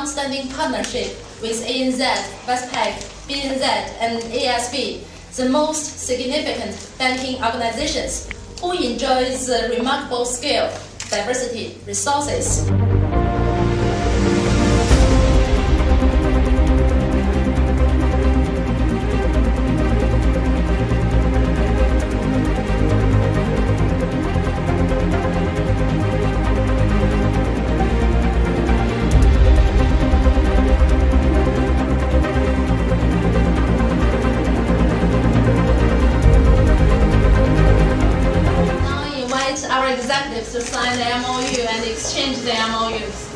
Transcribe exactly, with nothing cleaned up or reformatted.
long-standing partnership with A N Z, Westpac, B N Z, and A S B, the most significant banking organizations, who enjoys remarkable scale, diversity, resources. Our executives to sign the M O U and exchange the M O Us.